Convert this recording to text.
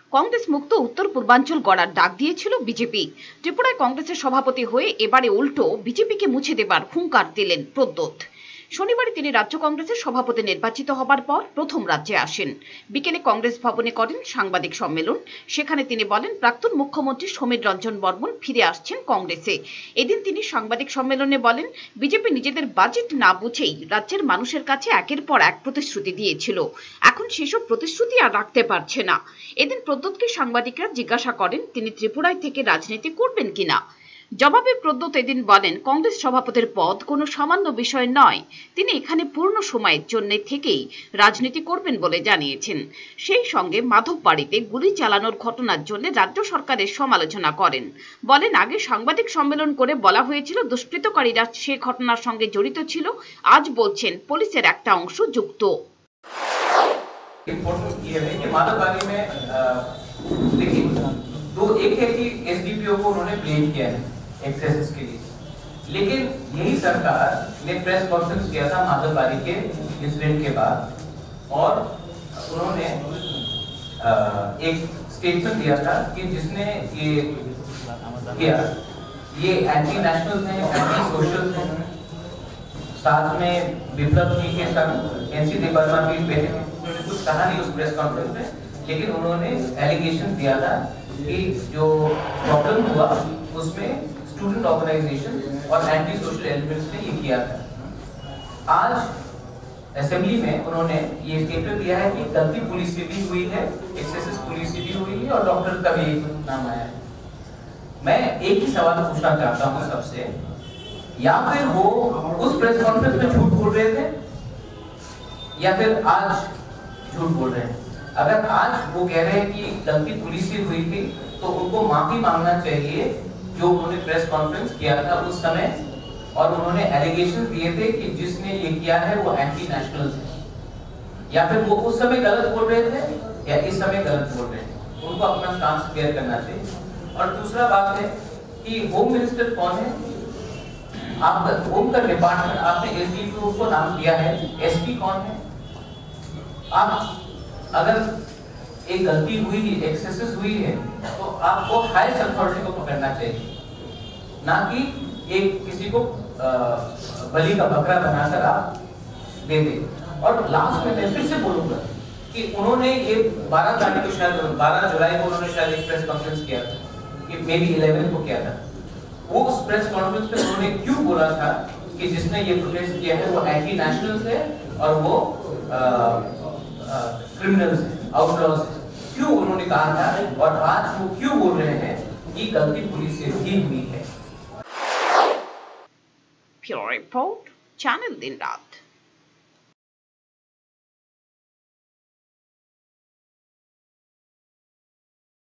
কংগ্রেস মুক্ত উত্তর পূর্বাঞ্চল গড়ার ডাক দিয়েছিল বিজেপি। ত্রিপুরায় কংগ্রেসের সভাপতি হয়ে এবারে উল্টো বিজেপিকে মুছে দেবার হুঙ্কার দিলেন প্রদ্যোৎ। শনিবার তিনি রাজ্য কংগ্রেসের সভাপতি নির্বাচিত হবার পর প্রথম রাজ্যে আসেন। বিকেলে কংগ্রেস ভবনে করেন সাংবাদিক সম্মেলন। সেখানে তিনি বলেন, প্রাক্তন মুখ্যমন্ত্রী সমীর রঞ্জন বর্মন ফিরে আসছেন কংগ্রেসে। এদিন তিনি সাংবাদিক সম্মেলনে বলেন, বিজেপি নিজেদের বাজেট না বুঝেই রাজ্যের মানুষের কাছে একের পর এক প্রতিশ্রুতি দিয়েছিল। এখন সেসব প্রতিশ্রুতি আর রাখতে পারছে না। এদিন প্রদ্যোৎকে সাংবাদিকরা জিজ্ঞাসা করেন, তিনি ত্রিপুরায় থেকে রাজনীতি করবেন কিনা। জবাবে প্রদ্যোৎ এদিন বলেন, কংগ্রেস সভাপতির পদ কোনো সামান্য বিষয় নয়। তিনি এখানে পূর্ণ সময়ের জন্য থেকেই রাজনীতি করবেন বলে জানিয়েছেন। সেই সঙ্গে মাধববাড়িতে গুলি চালানোর ঘটনার জন্য রাজ্য সরকারের সমালোচনা করেন। বলেন, আগে সাংবাদিক সম্মেলন করে বলা হয়েছিল দুষ্কৃতকারীরা সে ঘটনার সঙ্গে জড়িত ছিল। আজ বলছেন পুলিশের একটা অংশ যুক্ত। माधवबाड़ी में देखिए, तो एक है कि एसडीपीओ को उन्होंने ब्लेम किया है एक्सेसेस के लिए, लेकिन यही सरकार ने प्रेस कॉन्फ्रेंस किया था माधवबाड़ी के इंसिडेंट के बाद और उन्होंने एक स्टेटमेंट दिया था कि जिसने ये किया ये एंटी नेशनल है, एंटी सोशल है। साथ में विप्लव जी के संग एनसी देवर्मा भी बैठे थे। उन्होंने कुछ कहा नहीं उस प्रेस कॉन्फ्रेंस में, लेकिन उन्होंने एलिगेशन दिया था कि जो प्रॉब्लम हुआ उसमें स्टूडेंट ऑर्गेनाइजेशन और एंटी सोशल एलिमेंट्स ने ये किया था। आज असेंबली में उन्होंने ये स्टेटमेंट दिया है कि गलती पुलिस से भी हुई है, एक्सेसेस पुलिस से भी हुई है और डॉक्टर का भी नाम आया है। मैं एक ही सवाल पूछना चाहता हूँ सबसे, या फिर वो उस प्रेस कॉन्फ्रेंस में झूठ बोल रहे थे या फिर आज झूठ बोल रहे हैं। अगर आज वो कह रहे हैं कि गलती पुलिस से हुई थी तो उनको माफी मांगना चाहिए जो उन्होंने प्रेस कॉन्फ्रेंस किया था उस समय और उन्होंने एलिगेशन दिए थे कि जिसने ये किया है वो एंटी नेशनल है। या फिर वो उस समय गलत बोल रहे थे या इस समय गलत बोल रहे हैं, उनको अपना स्टांस क्लियर करना चाहिए। और दूसरा बात है कि होम मिनिस्टर कौन है। आप होम का डिपार्टमेंट आपने एसडीपीओ को नाम दिया है, एसपी कौन है। आप अगर एक गलती हुई है, एक्सेसेस हुई है, तो आपको हाईएस्ट अथॉरिटी को पकड़ना चाहिए, ना कि एक किसी को बलि का बकरा बनाकर आप दे दे। और लास्ट में मैं फिर से बोलूंगा कि उन्होंने ये 12 तारीख को शायद 12 जुलाई को उन्होंने शायद एक प्रेस कॉन्फ्रेंस किया था, कि मे बी 11 को किया था। वो उस प्रेस कॉन्फ्रेंस में उन्होंने क्यों बोला था कि जिसने ये प्रोटेस्ट किया है वो एंटी नेशनल्स है और वो क्रिमिनल्स है, आउटलॉज है, क्यों उन्होंने कहा था और आज वो क्यों बोल रहे हैं कि गलती पुलिस से ही हुई है। ब्यूरो रिपोर्ट, चैनल दिन रात।